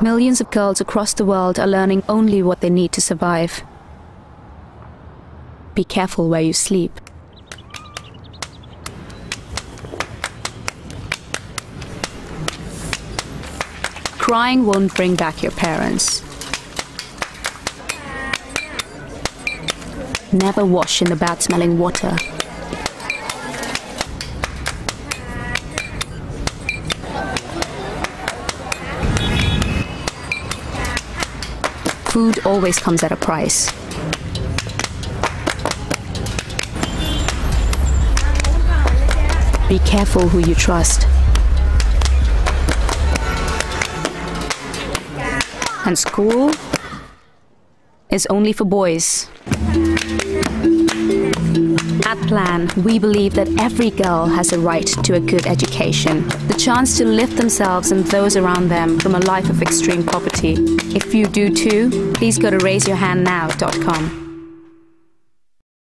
Millions of girls across the world are learning only what they need to survive. Be careful where you sleep. Crying won't bring back your parents. Never wash in the bad-smelling water. Food always comes at a price. Be careful who you trust. And school is only for boys. At Plan, we believe that every girl has a right to a good education, the chance to lift themselves and those around them from a life of extreme poverty. If you do too, please go to raiseyourhandnow.com.